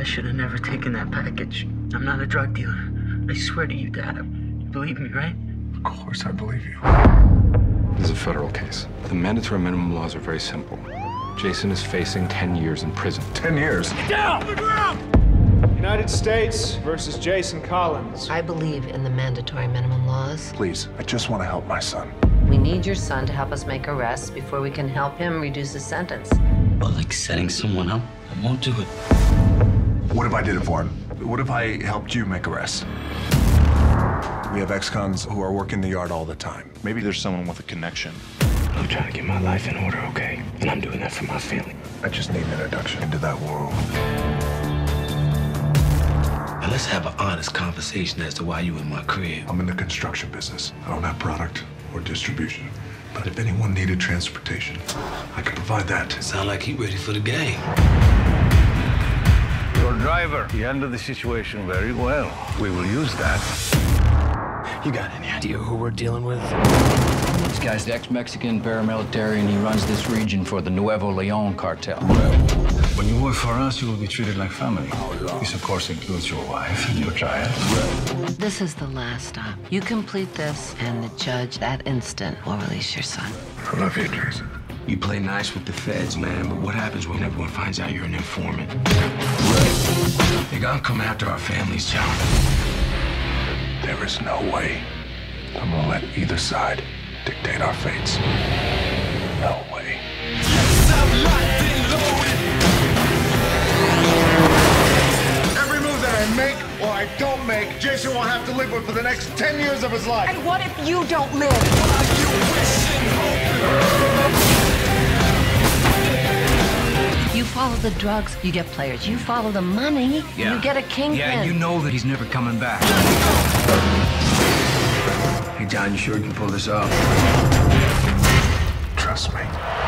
I should have never taken that package. I'm not a drug dealer. I swear to you, Dad. You believe me, right? Of course I believe you. This is a federal case. The mandatory minimum laws are very simple. Jason is facing 10 years in prison. 10 years? Get down! On the ground! United States versus Jason Collins. I believe in the mandatory minimum laws. Please, I just want to help my son. We need your son to help us make arrests before we can help him reduce his sentence. Well, like setting someone up, I won't do it. What if I did it for him? What if I helped you make arrests? We have ex-cons who are working the yard all the time. Maybe there's someone with a connection. I'm trying to get my life in order, okay? And I'm doing that for my family. I just need an introduction into that world. Now let's have an honest conversation as to why you in my crib. I'm in the construction business. I don't have product or distribution. But if anyone needed transportation, I could provide that. Sound like he ready for the game. Your driver, he handled the situation very well. We will use that. You got any idea who we're dealing with? This guy's ex-Mexican paramilitary, and he runs this region for the Nuevo Leon cartel. When you work for us, you will be treated like family. This, of course, includes your wife and your child. This is the last stop. You complete this, and the judge, that instant, will release your son. I love you, Jason. You play nice with the feds, man, but what happens when everyone finds out you're an informant? They're gonna come after our families, John. There is no way I'm gonna let either side dictate our fates. No way. Every move that I make or I don't make, Jason will have to live with for the next 10 years of his life. And what if you don't live? You follow the drugs, you get players. You follow the money, you get a kingpin. Yeah, you know that he's never coming back. Hey, John, you sure you can pull this off? Trust me.